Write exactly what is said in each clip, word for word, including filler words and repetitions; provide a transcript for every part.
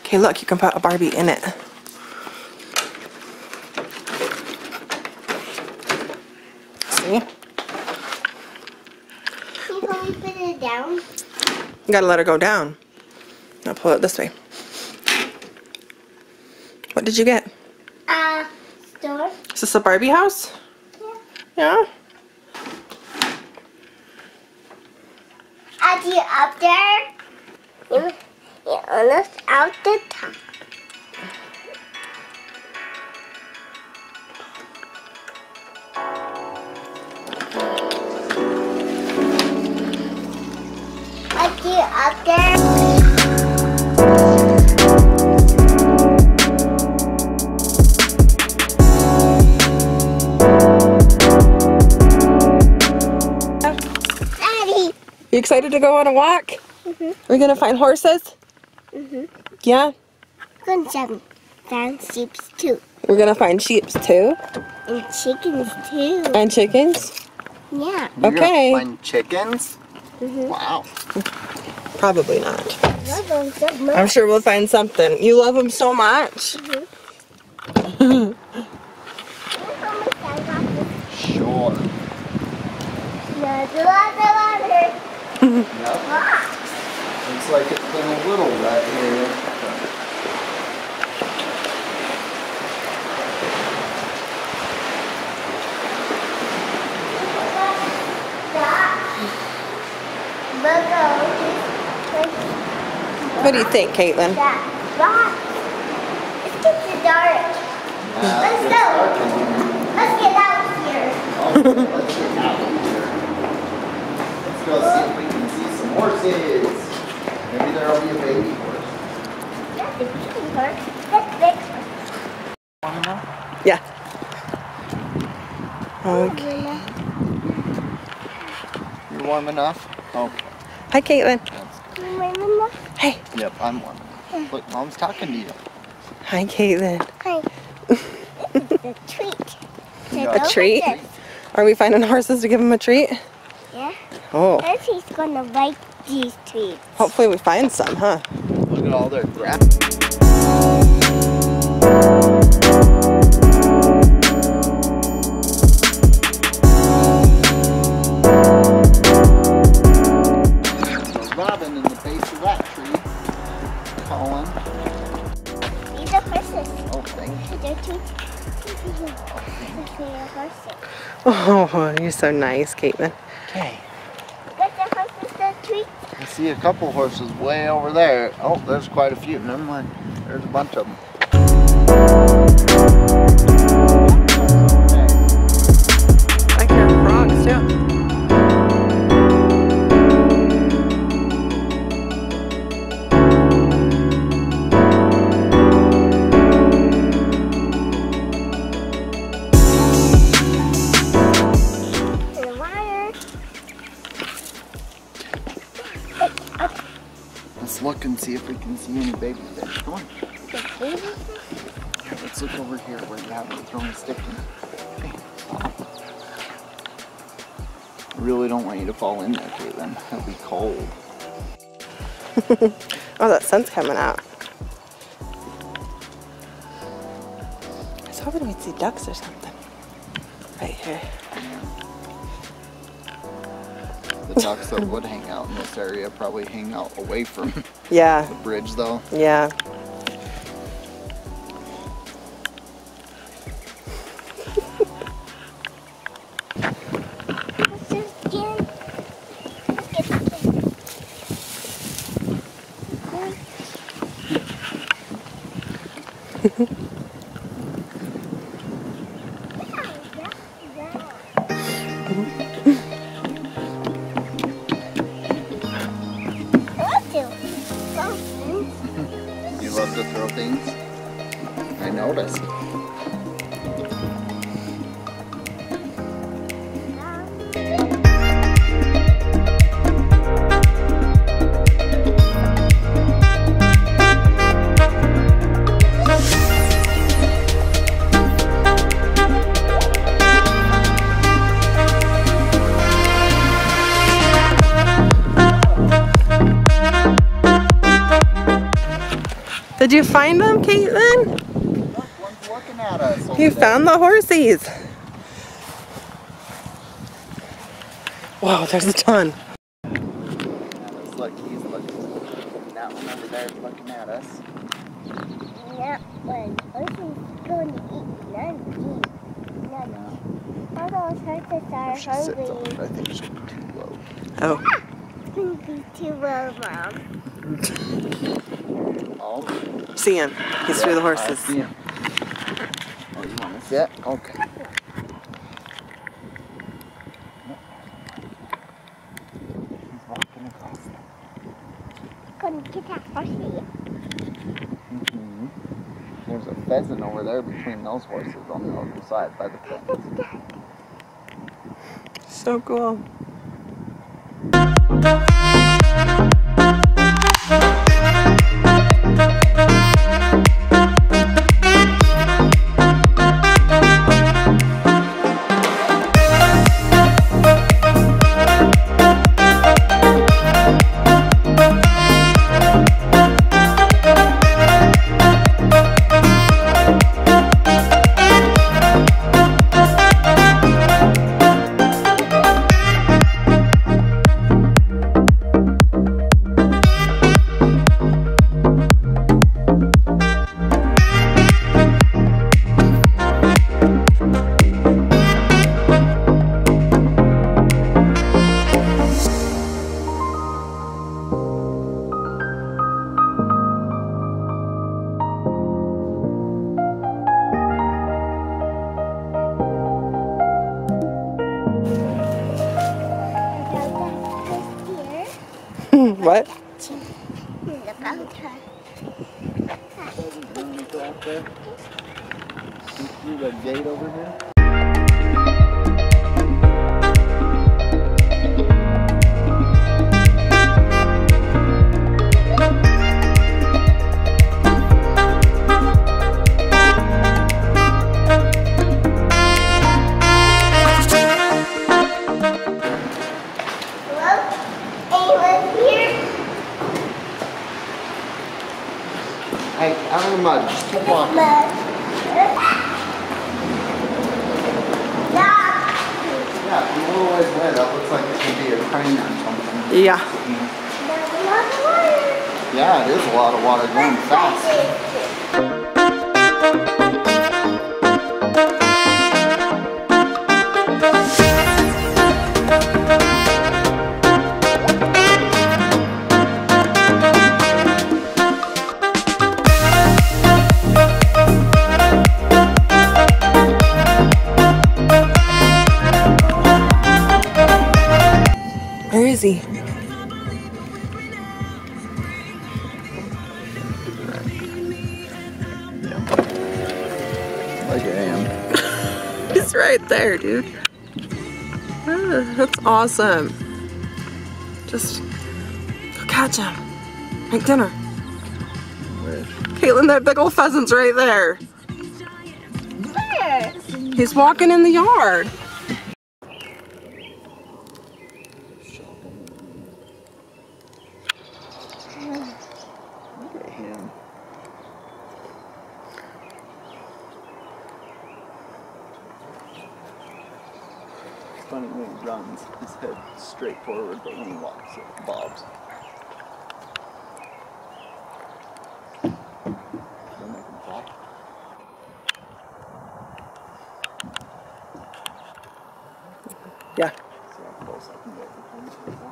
Okay, look, you can put a Barbie in it. See? Can you put it down? You gotta let her go down. Now pull it this way. What did you get? Uh, store. Is this a Barbie house? Yeah. Yeah? Are you up there? You, you're almost out the top. Are you up there? You excited to go on a walk? Mm-hmm. Are we gonna find horses? Mm-hmm. Yeah? Gonna find find sheep too. We're gonna find sheep too? And chickens too. And chickens? Yeah. You're Okay. gonna find chickens? Mm-hmm. Wow. Probably not. Love them so much. I'm sure we'll find something. You love them so much. Mm-hmm. Sure. There's a lot of water. Yep. Rocks. Looks like it's been a little wet here. What do you think, Caitlin? That rock. It's getting dark. Yeah, Let's it's go. dark in here. Let's get out of here. Okay, let's get out of here. Let's go see if we can see some horses. Maybe there'll be a baby horse. That's a baby horse. That's big horse. Wanna know? Yeah. Okay. You're warm enough? Okay. Hi, Caitlin. That's good. Mama. Hey. Yep, I'm warm enough. Look, Mom's talking to you. Hi, Caitlin. Hi. It's a treat. Yeah. A treat? Are we finding horses to give them a treat? Yeah. Oh. And she's gonna like these treats. Hopefully we find some, huh? Look at all their grass. Robin in the base of that tree. Colin. These are horses. Oh, thank you. They're two. They're horses. Oh, you're so nice, Caitlin. Okay. But the horses are treats. I see a couple horses way over there. Oh, there's quite a few. Never mind. There's a bunch of them. I hear frogs, too. Let's look and see if we can see any baby fish. Come on. Here, let's look over here where you haven't thrown a stick in. Hey, stop. I really don't want you to fall in there, Caitlin. It'll be cold. Oh, that sun's coming out. I was hoping we'd see ducks or something. Right here. The ducks that would hang out in this area probably hang out away from Yeah. the bridge, though. Yeah. Let's just get. Let's get the You love to throw things? I noticed. Did you find them, Caitlin? Look, one's looking at us. over You there. found the horsies. Wow, there's a ton. Look, he's looking. That one over there is looking at us. That one. Ocean's going to eat none. None. All those horses are She sits hungry. on it. I think she'll be too low. Oh. It's going to be too low, Mom. Oh. See him. He's through the I horses. see him. Oh, you want to sit? Okay. He's walking across there. Going to get that horsey. Mm-hmm. There's a pheasant over there between those horses on the other side by the fence. So cool. What? Look out her. Pheasant running across there. See through the gate over here? Hey, out of the mud. Just keep walking. Yeah, I'm a little ways away. That looks like it could be a crane or something. Yeah. Yeah, it is a lot of water going fast. Where is he? Like I am. He's right there, dude. Ah, that's awesome. Just go catch him. Make dinner. Where? Caitlin, that big old pheasant's right there. Where? He's walking in the yard. Look at him. It's funny when he runs, his head straight forward, but when he walks, it bobs. Don't make him fall. Yeah. See how close I can get before he falls.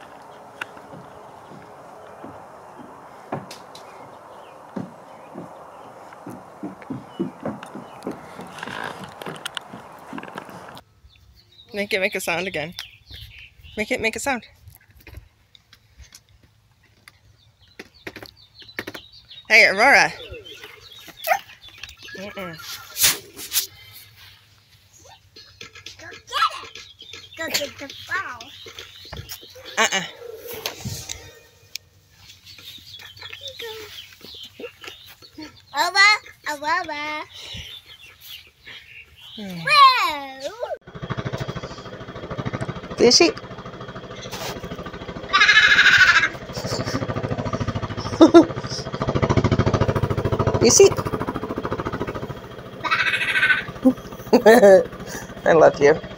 Make it make a sound again. Make it make a sound. Hey, Aurora. Mm-mm. Go get it. Go get the ball. Uh-uh. Over, over. Hmm. Whoa. See a sheep? You see? I love you.